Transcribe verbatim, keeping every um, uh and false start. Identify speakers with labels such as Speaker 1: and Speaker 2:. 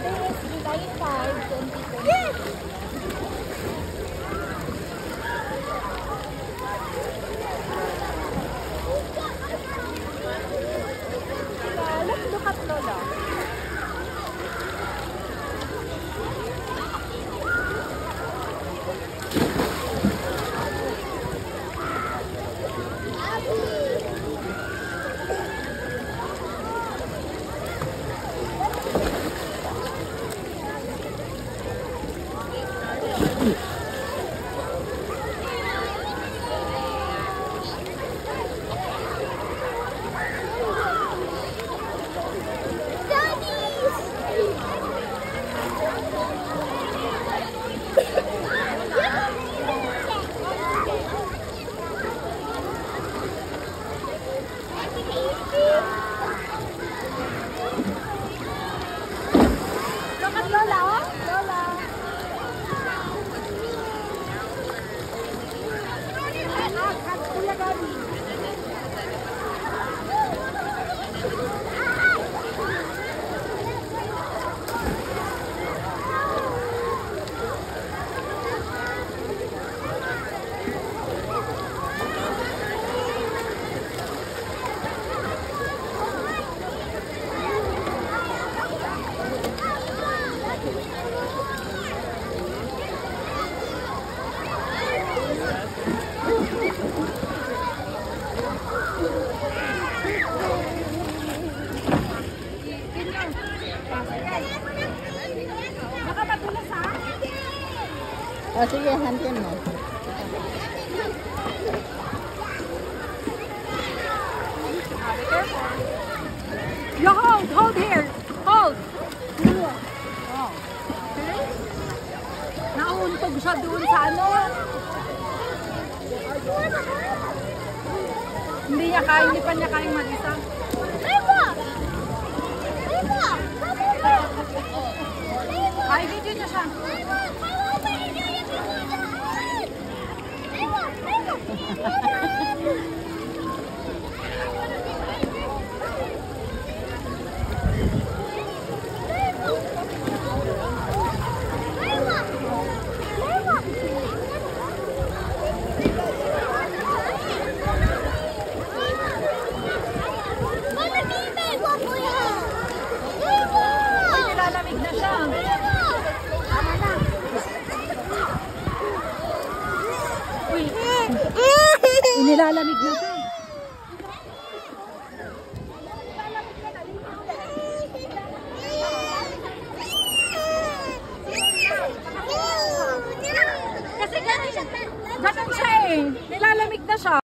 Speaker 1: Yes! Let's look at Lola.
Speaker 2: O sige, hantin mo.
Speaker 1: You hold, hold here. Hold. Oh. Okay. Nauuntog siya doon sa ano. Hindi niya kaya, hindi pa niya kayang mag-isa. Ay, video niya siya. Nilalamig na siya. Uy, nilalamig na siya. Kasi ganun siya, ganun siya eh. Nilalamig na siya.